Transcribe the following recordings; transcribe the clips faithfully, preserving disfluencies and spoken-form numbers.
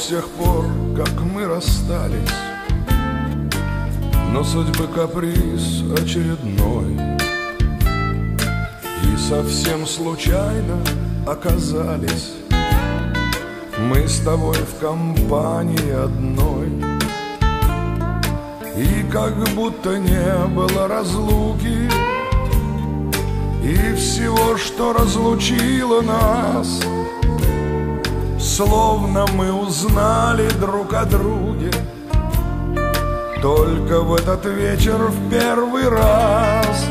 с тех пор, как мы расстались, но судьбы каприз очередной, и совсем случайно оказались мы с тобой в компании одной. И как будто не было разлуки, и всего, что разлучило нас, словно мы узнали друг о друге только в этот вечер в первый раз.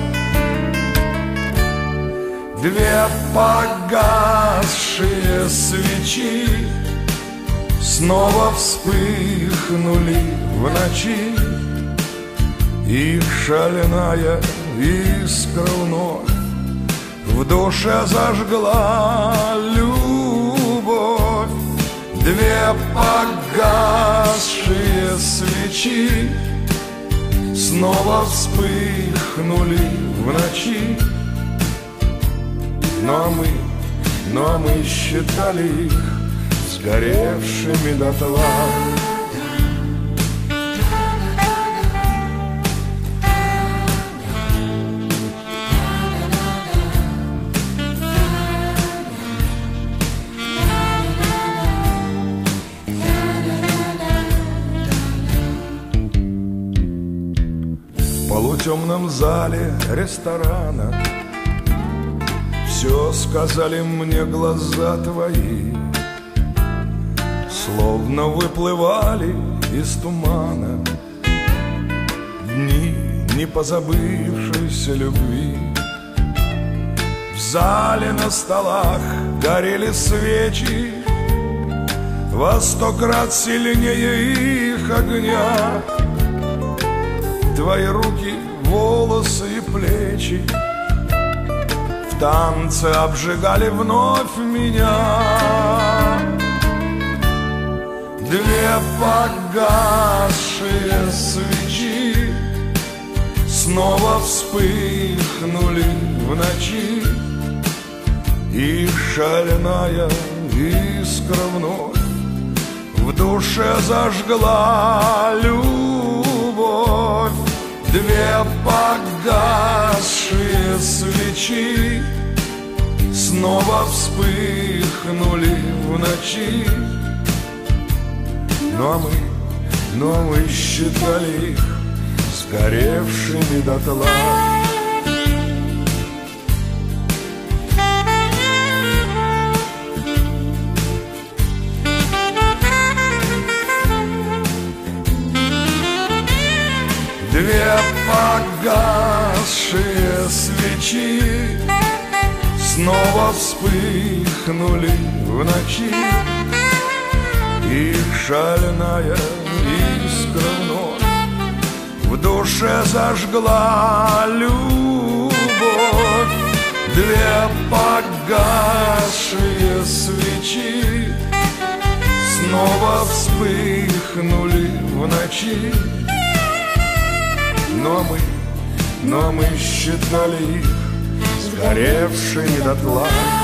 Две погасшие свечи снова вспыхнули в ночи, и шальная искра вновь в душе зажгла любовь. Две погасшие свечи снова вспыхнули в ночи, но мы, но мы считали их сгоревшими дотла. В полутемном зале ресторана все сказали мне глаза твои, словно выплывали из тумана дни непозабывшейся любви. В зале на столах горели свечи во сто крат сильнее их огня. Твои руки, волосы и плечи в танце обжигали вновь меня. Две погасшие свечи снова вспыхнули в ночи, и шальная искра вновь в душе зажгла любовь. Две погасшие свечи снова вспыхнули в ночи, но мы, но мы считали их сгоревшими дотла. Две погасшие свечи снова вспыхнули в ночи, и шальная искра вновь в душе зажгла любовь. Две погасшие свечи снова вспыхнули в ночи, но мы, но мы считали их сгоревшими дотла.